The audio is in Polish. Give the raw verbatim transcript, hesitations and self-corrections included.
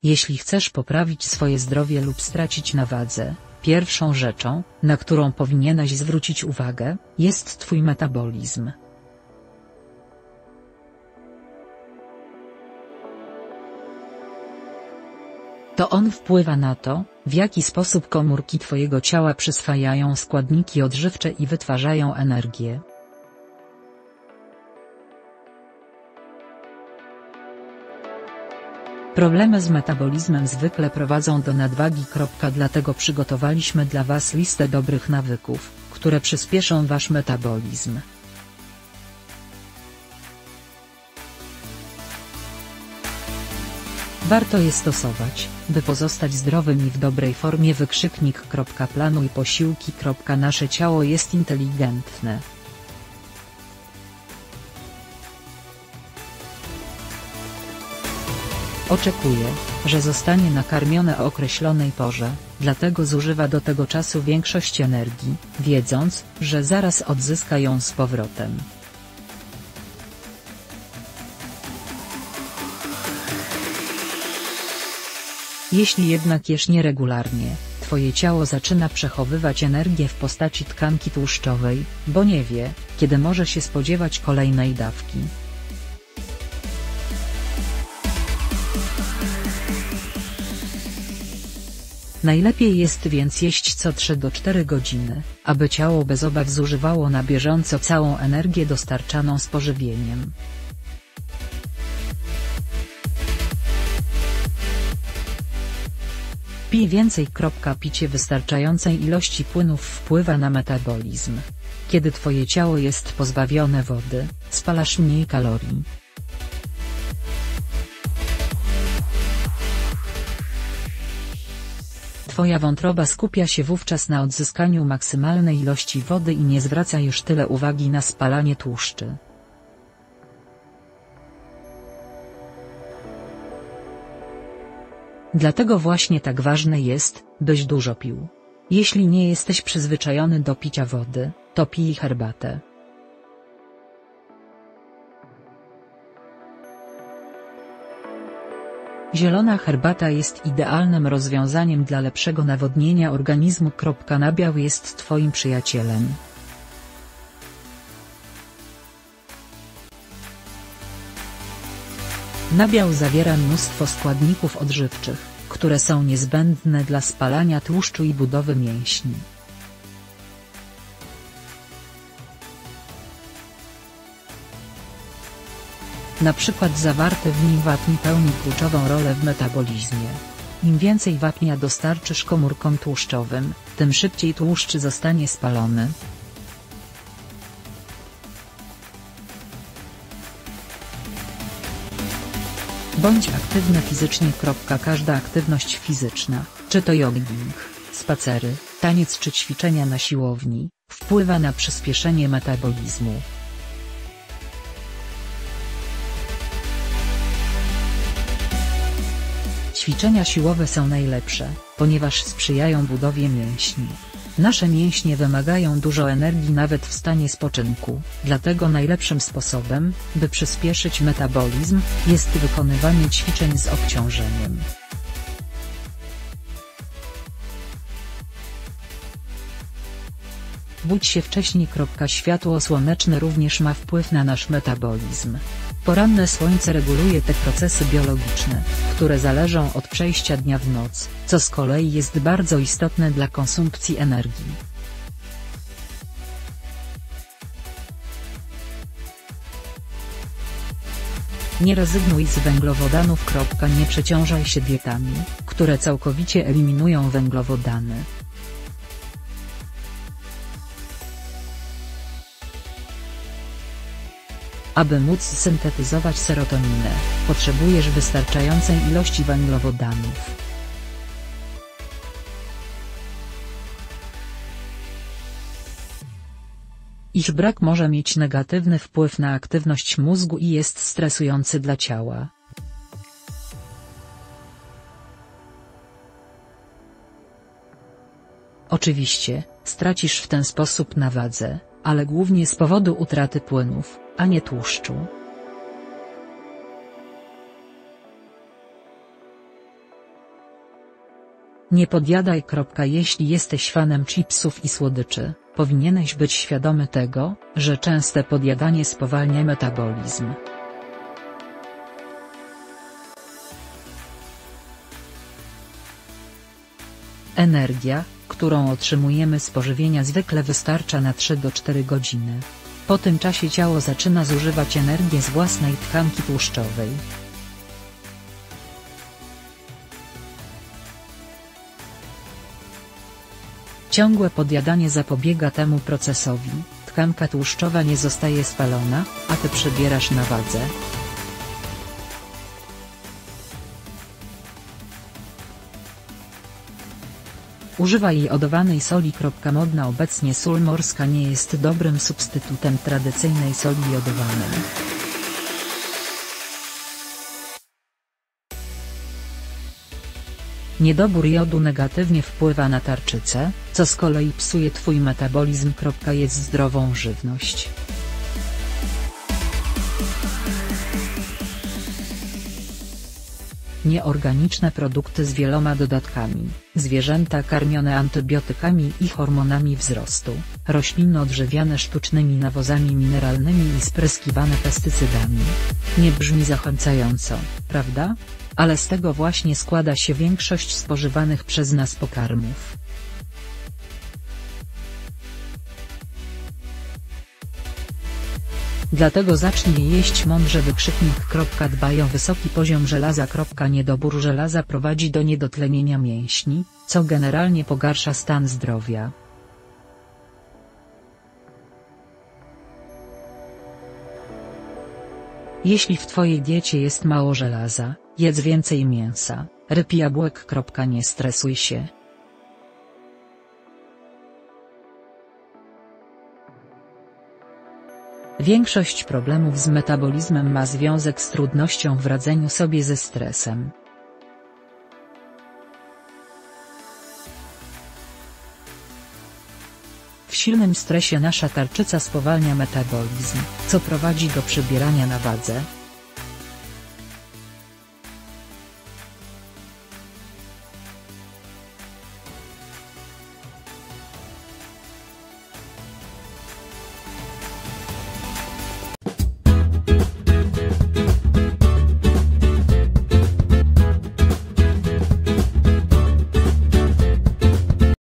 Jeśli chcesz poprawić swoje zdrowie lub stracić na wadze, pierwszą rzeczą, na którą powinieneś zwrócić uwagę, jest twój metabolizm. To on wpływa na to, w jaki sposób komórki twojego ciała przyswajają składniki odżywcze i wytwarzają energię. Problemy z metabolizmem zwykle prowadzą do nadwagi. Dlatego przygotowaliśmy dla Was listę dobrych nawyków, które przyspieszą Wasz metabolizm. Warto je stosować, by pozostać zdrowym i w dobrej formie. Wykrzyknik. Planuj posiłki. Nasze ciało jest inteligentne. Oczekuje, że zostanie nakarmione o określonej porze, dlatego zużywa do tego czasu większość energii, wiedząc, że zaraz odzyska ją z powrotem. Jeśli jednak jesz nieregularnie, twoje ciało zaczyna przechowywać energię w postaci tkanki tłuszczowej, bo nie wie, kiedy może się spodziewać kolejnej dawki. Najlepiej jest więc jeść co trzy do czterech godziny, aby ciało bez obaw zużywało na bieżąco całą energię dostarczaną z pożywieniem. Pij więcej. Picie wystarczającej ilości płynów wpływa na metabolizm. Kiedy twoje ciało jest pozbawione wody, spalasz mniej kalorii. Twoja wątroba skupia się wówczas na odzyskaniu maksymalnej ilości wody i nie zwraca już tyle uwagi na spalanie tłuszczy. Dlatego właśnie tak ważne jest, byś dużo pił. Jeśli nie jesteś przyzwyczajony do picia wody, to pij herbatę. Zielona herbata jest idealnym rozwiązaniem dla lepszego nawodnienia organizmu. Nabiał jest twoim przyjacielem. Nabiał zawiera mnóstwo składników odżywczych, które są niezbędne dla spalania tłuszczu i budowy mięśni. Na przykład zawarty w nim wapń pełni kluczową rolę w metabolizmie. Im więcej wapnia dostarczysz komórkom tłuszczowym, tym szybciej tłuszcz zostanie spalony. Bądź aktywny fizycznie. Każda aktywność fizyczna, czy to jogging, spacery, taniec czy ćwiczenia na siłowni, wpływa na przyspieszenie metabolizmu. Ćwiczenia siłowe są najlepsze, ponieważ sprzyjają budowie mięśni. Nasze mięśnie wymagają dużo energii nawet w stanie spoczynku, dlatego najlepszym sposobem, by przyspieszyć metabolizm, jest wykonywanie ćwiczeń z obciążeniem. Budź się wcześniej. Światło słoneczne również ma wpływ na nasz metabolizm. Poranne słońce reguluje te procesy biologiczne, które zależą od przejścia dnia w noc, co z kolei jest bardzo istotne dla konsumpcji energii. Nie rezygnuj z węglowodanów. Nie przeciążaj się dietami, które całkowicie eliminują węglowodany. Aby móc syntetyzować serotoninę, potrzebujesz wystarczającej ilości węglowodanów. Ich brak może mieć negatywny wpływ na aktywność mózgu i jest stresujący dla ciała. Oczywiście, stracisz w ten sposób na wadze, ale głównie z powodu utraty płynów, a nie tłuszczu. Nie podjadaj. Jeśli jesteś fanem chipsów i słodyczy, powinieneś być świadomy tego, że częste podjadanie spowalnia metabolizm. Energia, którą otrzymujemy z pożywienia, zwykle wystarcza na trzy do czterech godziny. Po tym czasie ciało zaczyna zużywać energię z własnej tkanki tłuszczowej. Ciągłe podjadanie zapobiega temu procesowi, tkanka tłuszczowa nie zostaje spalona, a ty przybierasz na wadze. Używaj jodowanej soli. Modna obecnie sól morska nie jest dobrym substytutem tradycyjnej soli jodowanej. Niedobór jodu negatywnie wpływa na tarczycę, co z kolei psuje twój metabolizm. Jedz zdrową żywność. Nieorganiczne produkty z wieloma dodatkami, zwierzęta karmione antybiotykami i hormonami wzrostu, rośliny odżywiane sztucznymi nawozami mineralnymi i spryskiwane pestycydami. Nie brzmi zachęcająco, prawda? Ale z tego właśnie składa się większość spożywanych przez nas pokarmów. Dlatego zacznij jeść mądrze. Wykrzyknik. Dbaj o wysoki poziom żelaza. Niedobór żelaza prowadzi do niedotlenienia mięśni, co generalnie pogarsza stan zdrowia. Jeśli w twojej diecie jest mało żelaza, jedz więcej mięsa, ryb i jabłek. Nie stresuj się. Większość problemów z metabolizmem ma związek z trudnością w radzeniu sobie ze stresem. W silnym stresie nasza tarczyca spowalnia metabolizm, co prowadzi do przybierania na wadze,